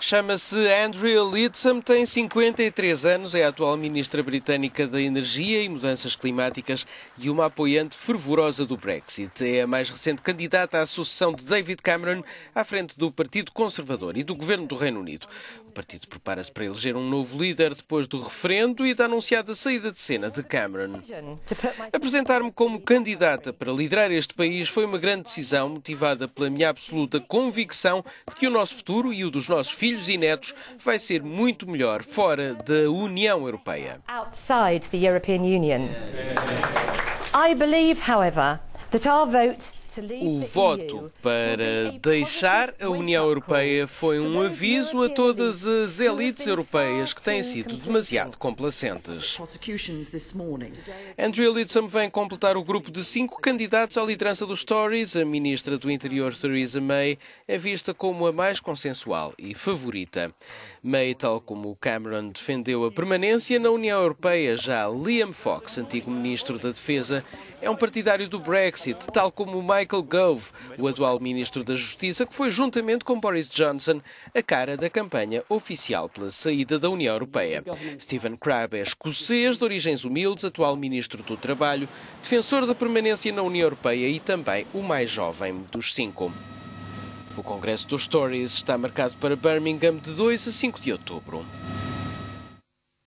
Chama-se Andrea Leadsom, tem 53 anos, é a atual Ministra Britânica da Energia e Mudanças Climáticas e uma apoiante fervorosa do Brexit. É a mais recente candidata à sucessão de David Cameron à frente do Partido Conservador e do Governo do Reino Unido. O partido prepara-se para eleger um novo líder depois do referendo e da anunciada saída de cena de Cameron. Apresentar-me como candidata para liderar este país foi uma grande decisão, motivada pela minha absoluta convicção de que o nosso futuro e o dos nossos filhos e netos vai ser muito melhor fora da União Europeia. Outside the European Union. I believe, however, that our vote to leave O the voto EU para deixar a União Europeia foi um aviso a todas as elites europeias que têm sido demasiado complacentes. Andrea Leadsom vem completar o grupo de 5 candidatos à liderança dos Tories. A ministra do Interior, Theresa May, é vista como a mais consensual e favorita. May, tal como Cameron, defendeu a permanência na União Europeia. Já Liam Fox, antigo ministro da Defesa, é um partidário do Brexit, tal como Michael Gove, o atual ministro da Justiça, que foi, juntamente com Boris Johnson, a cara da campanha oficial pela saída da União Europeia. Stephen Crabb é escocês, de origens humildes, atual ministro do Trabalho, defensor da permanência na União Europeia e também o mais jovem dos 5. O Congresso dos Tories está marcado para Birmingham de 2 a 5 de outubro.